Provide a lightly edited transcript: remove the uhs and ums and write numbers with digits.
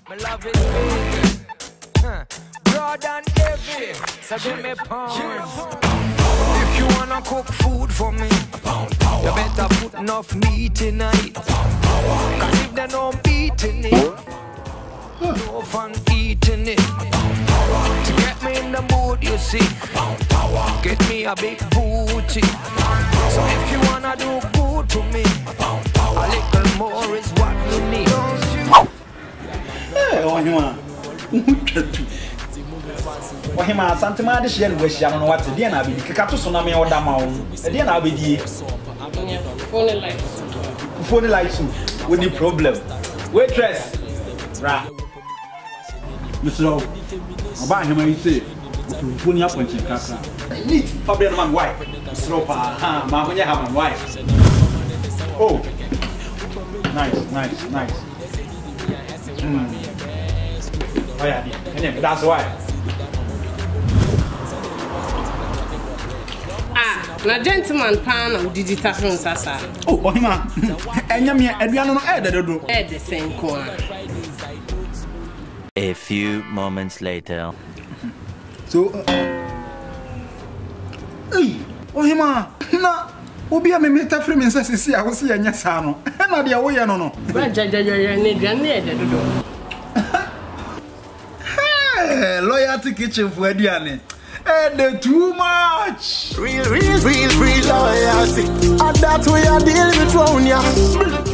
My love is big, broad and heavy. So give me pounds. If you wanna cook food for me, you better put enough meat in it. Cause if they don't beat in it, no fun eating it. To get me in the mood, you see, get me a big booty. So if you wanna do good to me, a little more is what you need. Hey, oh, Wahima Santama de share with Shannon what the dinner be Kakato Sonami or Damon. A dinner be the phone lights with the problem. Waitress, Mr. About him, I say, putting up when she can't. Neat, Fabian, my wife, Slopa, Mahonia, my wife. Oh, nice. Oh, yeah, that's why. Na gentleman pan of digital phones asa. Oh, Ohima. Enya me aduano no e dedodo. E de senko. A few moments later. So Ohima, na obi a me meta frame nsa sisi a wo se enya sa no. Na de wo ye no no. Ba jajajaja ne duane e dedodo. Hey, loyalty kitchen for aduane. And too much. Real loyalty. And that's where you deal with round ya.